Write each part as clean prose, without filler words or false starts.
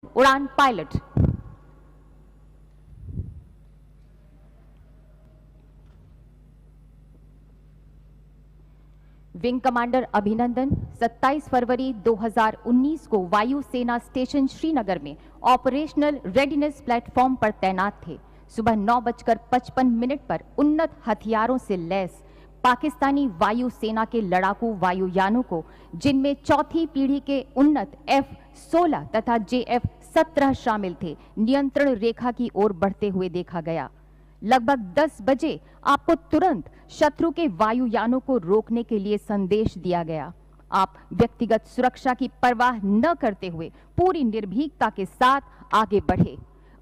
उड़ान pilot. Wing commander अभिनंदन 27 फरवरी 2019 को वायु सेना स्टेशन श्रीनगर में ऑपरेशनल रेडीनेस प्लेटफॉर्म पर तैनात थे। सुबह 9:55 पर उन्नत हथियारों से लैस पाकिस्तानी वायु सेना के लड़ाकू वायुयानों को, जिनमें चौथी पीढ़ी के उन्नत F-16 तथा JF-17 शामिल थे, नियंत्रण रेखा की ओर बढ़ते हुए देखा गया। लगभग 10 बजे आपको तुरंत शत्रु के वायुयानों को रोकने के लिए संदेश दिया गया। आप व्यक्तिगत सुरक्षा की परवाह न करते हुए पूरी निर्भीकता के साथ आगे बढ़े।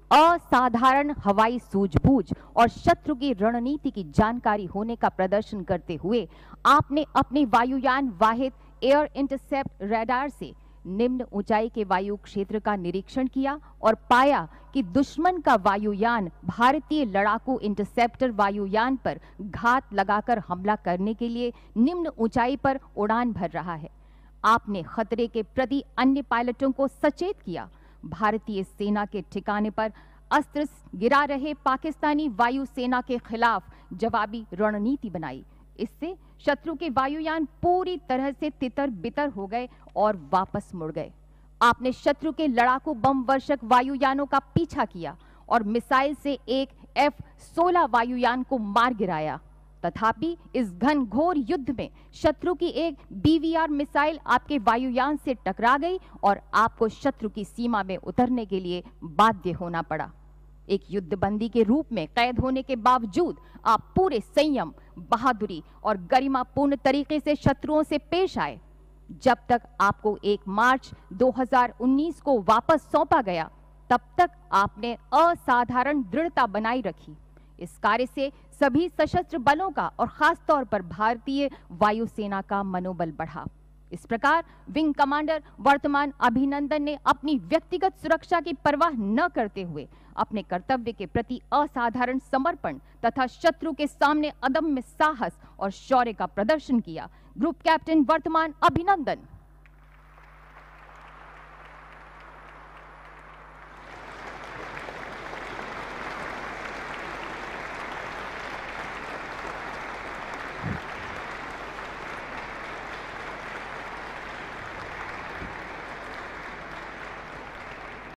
असाधारण हवाई सूझबूझ और शत्रु की रणनीति की जानकारी होने का प्रदर्शन करते हुए आपने अपने वायुयान वाहिद एयर इंटरसेप्ट रडार से निम्न ऊंचाई के वायु क्षेत्र का निरीक्षण किया और पाया कि दुश्मन का वायुयान भारतीय लड़ाकू इंटरसेप्टर वायुयान पर घात लगाकर हमला करने के लिए निम्न ऊंचाई पर उड़ान भर रहा है। आपने खतरे के प्रति अन्य पायलटों को सचेत किया। भारतीय सेना के ठिकाने पर अस्त्र गिरा रहे पाकिस्तानी वायु सेना के खिलाफ जवाबी रणनीति बनाई। इससे शत्रु के वायुयान पूरी तरह से तितर बितर हो गए और वापस मुड़ गए। आपने शत्रु के लड़ाकू बम वर्षक वायुयानों का पीछा किया और मिसाइल से एक F-16 वायुयान को मार गिराया। तथापि इस घनघोर युद्ध में शत्रु की एक BVR मिसाइल आपके वायुयान से टकरा गई और आपको शत्रु की सीमा में उतरने के लिए बाध्य होना पड़ा। एक युद्धबंदी के रूप में कैद होने के बावजूद आप पूरे संयम, बहादुरी और गरिमापूर्ण तरीके से शत्रुओं से पेश आए। जब तक आपको 1 मार्च 2019 को वापस सौंपा गया, तब तक आपने असाधारण दृढ़ता बनाई रखी। इस कार्य से सभी सशस्त्र बलों का और खास तौर पर भारतीय वायुसेना का मनोबल बढ़ा। इस प्रकार विंग कमांडर वर्तमान अभिनंदन ने अपनी व्यक्तिगत सुरक्षा की परवाह न करते हुए अपने कर्तव्य के प्रति असाधारण समर्पण तथा शत्रु के सामने अदम्य साहस और शौर्य का प्रदर्शन किया। ग्रुप कैप्टन वर्तमान अभिनंदन।